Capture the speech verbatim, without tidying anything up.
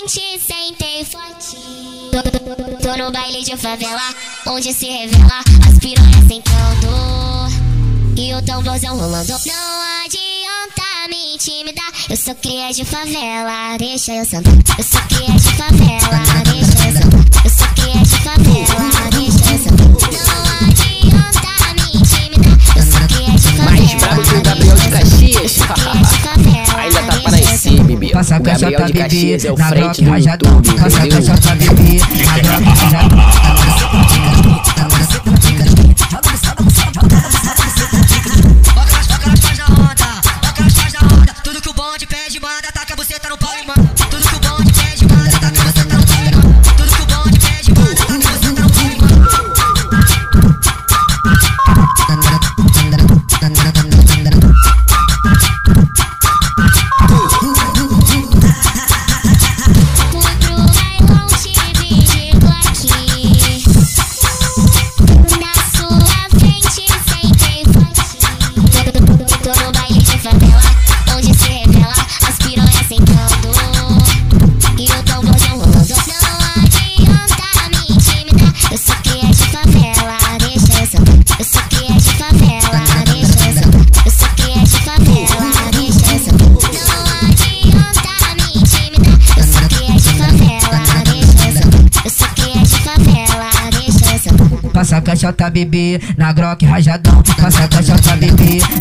frente, sentei fortinho. Tô, tô no baile de favela, onde se revela as piranhas sentando e o tamborzão rolando. Não adianta me intimidar, eu sou cria de favela, deixa eu sentar. Eu sou cria de favela, deixa eu sentar. Eu sou cria de favela, deixa eu sentar. Não adianta me intimidar, eu sou cria de favela. Mais brabo que o Gabriel de Caxias. Ainda tá para esse, bebê. Passa O Gabriel de Caxias é o frente do rajadão. YouTube, Passa a entendeu? caixa bebê, na Glock rajadão. Tudo que o bonde pede, manda, taca a buceta no pau e manda. Tudo que o bonde pede, manda, taca a buceta no pau e manda. Tudo que o bonde pede, manda, taca a buceta no pau e manda. Passa a caixota bebê, na Glock rajadão. Passa a caixota bebê,